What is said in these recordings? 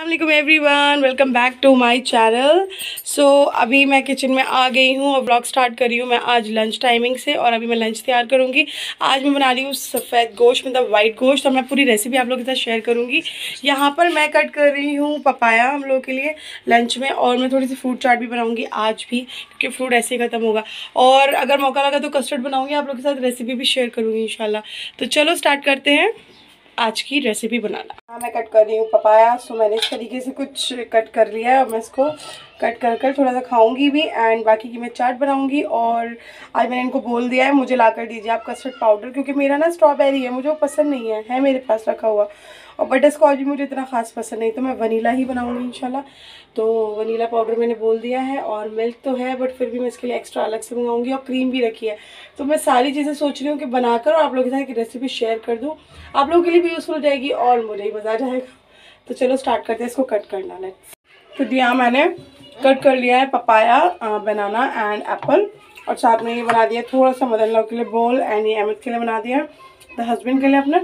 अस्सलामुअलैकुम everyone, welcome back to my channel. So अभी मैं किचन में आ गई हूँ और ब्लॉग स्टार्ट कर रही हूँ मैं आज लंच टाइमिंग से। और अभी मैं लंच तैयार करूँगी। आज मैं बना रही हूँ सफ़ेद गोश्त, मतलब वाइट गोश्त। और मैं पूरी रेसिपी आप लोगों के साथ शेयर करूँगी। यहाँ पर मैं कट कर रही हूँ पपाया हम लोगों के लिए लंच में। और मैं थोड़ी सी फ्रूट चाट भी बनाऊँगी आज भी, क्योंकि फ्रूट ऐसे ही ख़त्म होगा। और अगर मौका लगा तो कस्टर्ड बनाऊँगी, आप लोगों के साथ रेसिपी भी शेयर करूँगी इंशाल्लाह। तो चलो स्टार्ट करते हैं आज की रेसिपी बनाना। हाँ, मैं कट कर रही हूँ पपाया। सो मैंने इस तरीके से कुछ कट कर लिया है और मैं इसको कट कर कर थोड़ा सा खाऊंगी भी, एंड बाकी की मैं चाट बनाऊंगी। और आज मैंने इनको बोल दिया है मुझे ला कर दीजिए आप कस्टर्ड पाउडर, क्योंकि मेरा ना स्ट्रॉबेरी है, मुझे वो पसंद नहीं है मेरे पास रखा हुआ। और बटर स्कॉच भी मुझे इतना खास पसंद नहीं, तो मैं वनीला ही बनाऊंगी इंशाल्लाह। तो वनीला पाउडर मैंने बोल दिया है, और मिल्क तो है बट फिर भी मैं इसके लिए एक्स्ट्रा अलग से मंगाऊंगी। और क्रीम भी रखी है। तो मैं सारी चीज़ें सोच रही हूँ कि बनाकर और आप लोगों के साथ एक रेसिपी शेयर कर दूँ, आप लोगों के लिए भी यूज़फुल हो जाएगी और मुझे ही मज़ा आ जाएगा। तो चलो स्टार्ट करते हैं इसको कट करना। लेट्स। तो यहाँ मैंने कट कर लिया है पपाया, बनाना एंड एप्पल। और साथ में ये बना दिया थोड़ा सा मदर इन लॉ के लिए बोल, एंड ये अहमद के लिए बना दिया, द हस्बैंड के लिए अपने।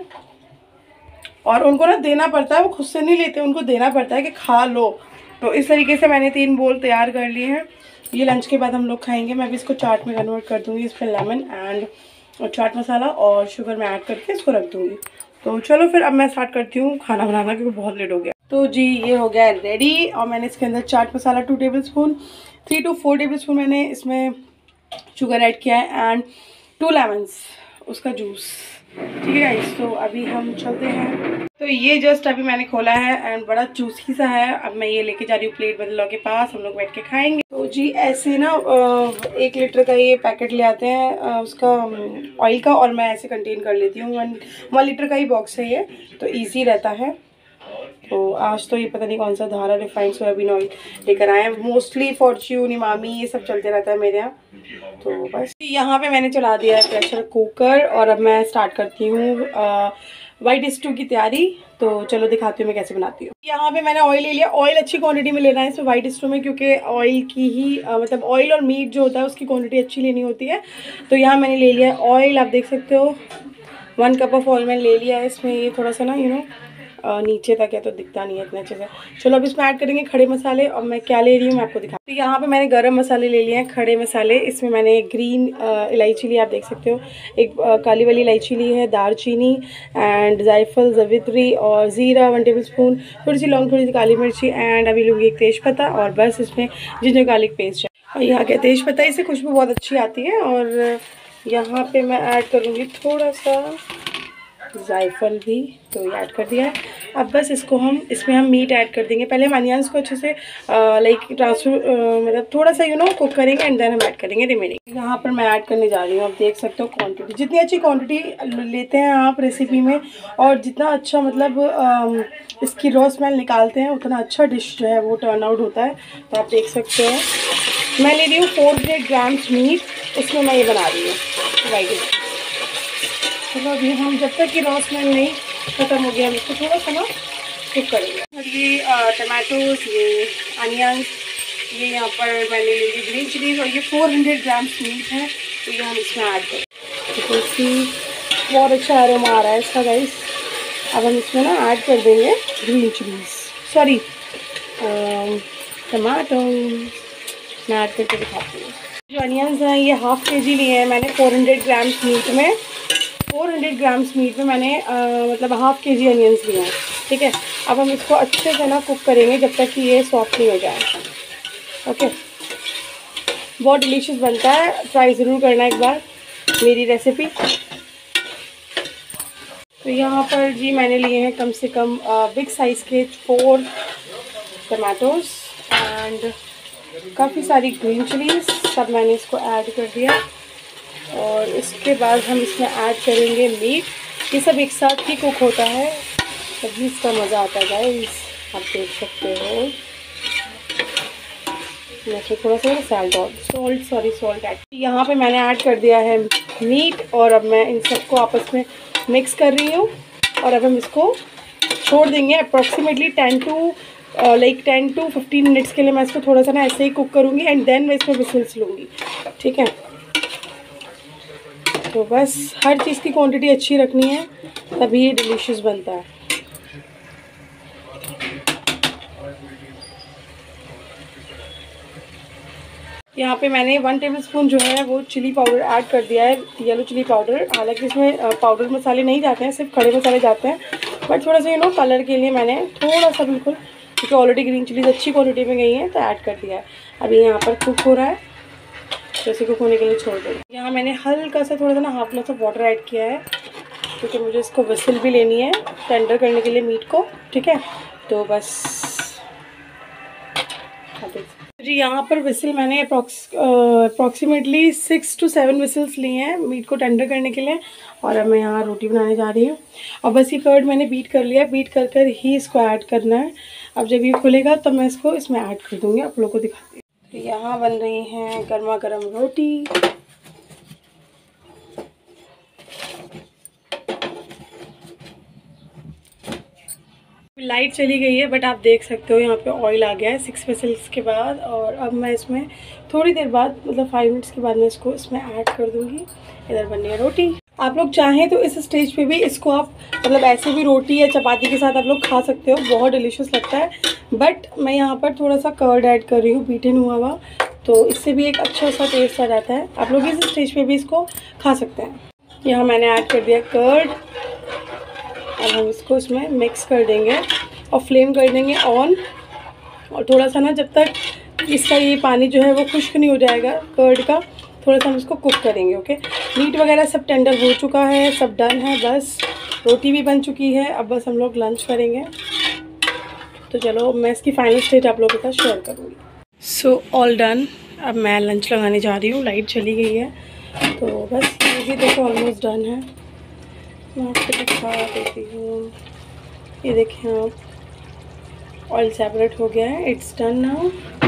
और उनको ना देना पड़ता है, वो खुद से नहीं लेते, उनको देना पड़ता है कि खा लो। तो इस तरीके से मैंने 3 बोल तैयार कर लिए हैं। ये लंच के बाद हम लोग खाएंगे। मैं भी इसको चाट में कन्वर्ट कर दूँगी। इस पर लेमन एंड चाट मसाला और शुगर में ऐड करके इसको रख दूँगी। तो चलो फिर अब मैं स्टार्ट करती हूँ खाना बनाना, क्योंकि बहुत लेट हो गया। तो जी ये हो गया रेडी। और मैंने इसके अंदर chaat masala 2 tablespoon, 3 to 4 tablespoon मैंने इसमें शुगर ऐड किया है, एंड 2 लेमन्स उसका जूस। ठीक है गाइस, तो अभी हम चलते हैं। तो ये जस्ट अभी मैंने खोला है एंड बड़ा जूसी सा है। अब मैं ये लेके जा रही हूँ प्लेट बदलाव के पास, हम लोग बैठ के खाएंगे। तो जी ऐसे ना 1 लीटर का ये पैकेट ले आते हैं उसका ऑयल का, और मैं ऐसे कंटेन कर लेती हूँ। 1 लीटर का ही बॉक्स है ये, तो ईजी रहता है। तो आज तो ये पता नहीं कौन सा धारा रिफाइंड सोयाबीन ऑयल लेकर आए हैं। मोस्टली फॉर्च्यून, इमामी ये सब चलते रहता है मेरे यहाँ। तो बस यहाँ पे मैंने चला दिया है प्रेशर कुकर, और अब मैं स्टार्ट करती हूँ वाइट स्टू की तैयारी। तो चलो दिखाती हूँ मैं कैसे बनाती हूँ। यहाँ पे मैंने ऑयल ले लिया। ऑयल अच्छी क्वांटिटी में लेना है इसमें वाइट स्टू में, क्योंकि ऑयल की ही मतलब ऑयल और मीट जो होता है उसकी क्वांटिटी अच्छी लेनी होती है। तो यहाँ मैंने ले लिया ऑयल, आप देख सकते हो 1 कप ऑफ ऑयल मैंने ले लिया है। इसमें ये थोड़ा सा ना नीचे तक है तो दिखता नहीं है इतने अच्छे से। चलो अब इसमें ऐड करेंगे खड़े मसाले। और मैं क्या ले रही हूँ मैं आपको दिखाती हूँ। यहाँ पे मैंने गरम मसाले ले लिए हैं, खड़े मसाले। इसमें मैंने ग्रीन इलायची ली, आप देख सकते हो। एक काली वाली इलायची ली है, दालचीनी एंड जायफल, जवित्री और ज़ीरा 1 टेबल स्पून, थोड़ी सी लौंग, थोड़ी सी काली मिर्ची, एंड अभी लूँगी एक तेज़पत्ता। और बस इसमें जिंजर गार्लिक पेस्ट है। और यहाँ क्या तेज़पत्ता, इससे खुशबू बहुत अच्छी आती है। और यहाँ पर मैं ऐड करूँगी थोड़ा सा जायफल भी, तो ये ऐड कर दिया है। अब बस इसमें हम मीट ऐड कर देंगे। पहले हम अनियंस को अच्छे से लाइक ट्रांसफर मतलब थोड़ा सा कुक करेंगे, एंड देन हम ऐड करेंगे रिमेनिंग। यहाँ पर मैं ऐड करने जा रही हूँ। आप देख सकते हो क्वांटिटी, जितनी अच्छी क्वांटिटी लेते हैं आप रेसिपी में, और जितना अच्छा मतलब इसकी रॉ स्मेल निकालते हैं, उतना अच्छा डिश जो है वो टर्न आउट होता है। तो आप देख सकते हो मैं ले रही हूँ 400 ग्राम्स मीट, उसमें मैं ये बना रही हूँ वाइट। चलो अभी हम जब तक कि रॉ स्मेल नहीं ख़त्म हो गया, हम इसको थोड़ा सा ना कुक करेंगे। और ये टमाटोज, ये अनियंस, ये यहाँ पर मैंने ले ली ग्रीन चिलीज, और ये 400 ग्राम्स मीट है। तो ये हम इसमें ऐड करें। तो इसकी बहुत अच्छा अरोमा आ रहा है इसका गाइस। अब हम इसमें ना ऐड कर देंगे ग्रीन चिलीज, सॉरी टमाटोज। मैं ऐड करके दिखाती हूँ। जो अनियंस हैं ये 1/2 kg लिए हैं मैंने। 400 ग्राम्स मीट में 400 ग्राम्स मीट में मैंने मतलब 1/2 kg अनियंस लिए हैं। ठीक है, अब हम इसको अच्छे से ना कुक करेंगे जब तक कि ये सॉफ्ट नहीं हो जाए। ओके, बहुत डिलीशियस बनता है, ट्राई ज़रूर करना एक बार मेरी रेसिपी। तो यहाँ पर जी मैंने लिए हैं कम से कम बिग साइज़ के 4 टमाटोज़ एंड काफ़ी सारी ग्रीन चिलीज, सब मैंने इसको ऐड कर दिया। और इसके बाद हम इसमें ऐड करेंगे मीट। ये सब एक साथ ही कुक होता है, तभी इसका मज़ा आता है गाइस। आप देख सकते हो मैं थोड़ा सा सॉल्ट ऐड। यहाँ पे मैंने ऐड कर दिया है मीट, और अब मैं इन सबको आपस में मिक्स कर रही हूँ। और अब हम इसको छोड़ देंगे अप्रॉक्सीमेटली 10 to 15 मिनट्स के लिए। मैं इसको थोड़ा सा ना ऐसे ही कुक करूँगी, एंड देन मैं इसमें विसिल्स लूँगी। ठीक है, तो बस हर चीज़ की क्वांटिटी अच्छी रखनी है, तभी ये डिलीशियस बनता है। यहाँ पे मैंने 1 टेबलस्पून जो है वो चिली पाउडर ऐड कर दिया है, येलो चिली पाउडर। हालांकि इसमें पाउडर मसाले नहीं जाते हैं, सिर्फ खड़े मसाले जाते हैं, बट थोड़ा सा कलर के लिए मैंने थोड़ा सा बिल्कुल, क्योंकि ऑलरेडी ग्रीन चिलीज अच्छी क्वालिटी में गई हैं, तो ऐड कर दिया है। अभी यहाँ पर कुक हो रहा है, जैसे कुक होने के लिए छोड़ दें। यहाँ मैंने हल्का सा थोड़ा सा half glass of water add किया है, क्योंकि मुझे इसको विसिल भी लेनी है टेंडर करने के लिए मीट को, ठीक है। तो बस जी यहाँ पर विसिल मैंने अप्रॉक्सीमेटली 6 to 7 विसिल्स लिए हैं मीट को टेंडर करने के लिए। और अब मैं यहाँ रोटी बनाने जा रही हूँ। और बस ये कर्ड मैंने बीट कर लिया, बीट कर कर ही इसको ऐड करना है। अब जब ये खुलेगा तब मैं इसको इसमें ऐड कर दूँगी, आप लोगों को दिखाती हूँ। तो यहाँ बन रही हैं गर्मा गर्म रोटी। लाइट चली गई है, बट आप देख सकते हो यहाँ पे ऑयल आ गया है 6 विसिल्स के बाद। और अब मैं इसमें थोड़ी देर बाद, मतलब 5 मिनट्स के बाद मैं इसको इसमें ऐड कर दूँगी। इधर बन रही है रोटी। आप लोग चाहें तो इस स्टेज पे भी इसको आप मतलब ऐसे भी रोटी या चपाती के साथ आप लोग खा सकते हो, बहुत डिलीशियस लगता है। बट मैं यहाँ पर थोड़ा सा कर्ड ऐड कर रही हूँ, बीटन हुआ, तो इससे भी एक अच्छा सा टेस्ट आ जाता है। आप लोग इस स्टेज पे भी इसको खा सकते हैं। यहाँ मैंने ऐड कर दिया कर्ड। अब हम इसको इसमें मिक्स कर देंगे और फ्लेम कर देंगे ऑन। और थोड़ा सा ना, जब तक इसका ये पानी जो है वो खुश्क नहीं हो जाएगा कर्ड का, थोड़ा सा हम इसको कुक करेंगे। ओके, मीट वगैरह सब टेंडर हो चुका है, सब डन है, बस रोटी भी बन चुकी है। अब बस हम लोग लंच करेंगे। तो चलो मैं इसकी फाइनल स्टेज आप लोगों के साथ शेयर करूँगी। So all done. अब मैं लंच लगाने जा रही हूँ। लाइट चली गई है, तो बस ये भी देखो ऑलमोस्ट डन है। मैं आपको दिखा देती हूँ, ये देखें आप, ऑयल सेपरेट हो गया है, इट्स डन नाउ।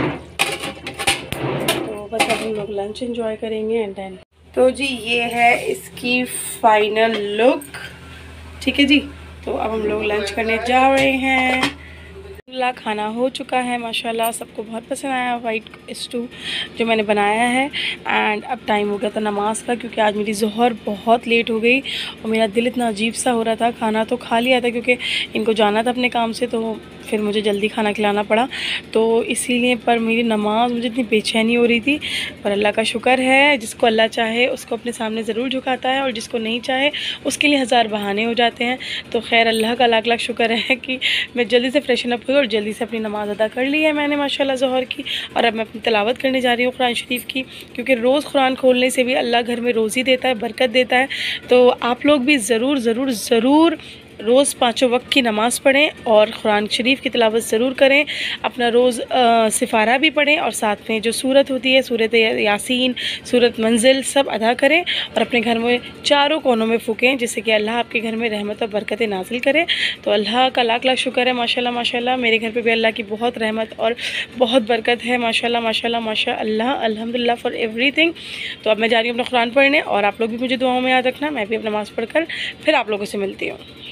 तो बस अब हम लोग लंच एंजॉय करेंगे एंड देन। तो जी ये है इसकी फाइनल लुक, ठीक है जी। तो अब हम लोग लंच करने जा रहे हैं। खाना हो चुका है माशाल्लाह, सबको बहुत पसंद आया वाइट स्टू जो मैंने बनाया है। एंड अब टाइम हो गया था नमाज का, क्योंकि आज मेरी ज़ोहर बहुत लेट हो गई और मेरा दिल इतना अजीब सा हो रहा था। खाना तो खा लिया था क्योंकि इनको जाना था अपने काम से, तो फिर मुझे जल्दी खाना खिलाना पड़ा, तो इसीलिए। पर मेरी नमाज, मुझे इतनी बेचैनी हो रही थी। पर अल्लाह का शुक्र है, जिसको अल्लाह चाहे उसको अपने सामने ज़रूर झुकाता है, और जिसको नहीं चाहे उसके लिए हज़ार बहाने हो जाते हैं। तो खैर अल्लाह का लाख लाख शुक्र है कि मैं जल्दी से फ्रेशन अप हुई और जल्दी से अपनी नमाज़ अदा कर ली है मैंने माशाल्लाह ज़ोहर की। और अब मैं अपनी तिलावत करने जा रही हूँ कुरान शरीफ की, क्योंकि रोज़ कुरान खोलने से भी अल्लाह घर में रोज़ी देता है, बरकत देता है। तो आप लोग भी ज़रूर ज़रूर ज़रूर रोज़ 5 वक्त की नमाज़ पढ़ें और कुरान शरीफ की तिलावत ज़रूर करें। अपना रोज़ सिफ़ारा भी पढ़ें, और साथ में जो सूरत होती है, सूरत यासीन, सूरत मंजिल, सब अदा करें। और अपने घर में चारों कोनों में फूकें, जिससे कि अल्लाह आपके घर में रहमत और बरकतें नाजिल करे। तो अल्लाह का लाख लाख शुक्र है माशाल्लाह माशाल्लाह। मेरे घर पे भी अल्लाह की बहुत रहमत और बहुत बरकत है माशाल्लाह माशाल्लाह माशाअल्लाह, अल्हम्दुलिल्लाह फॉर एवरीथिंग। तो अब मैं जा रही हूँ अपना कुरान पढ़ने, और आप लोग भी मुझे दुआओं में याद रखना। मैं भी अपनी नमाज़ पढ़कर फिर आप लोगों से मिलती हूँ।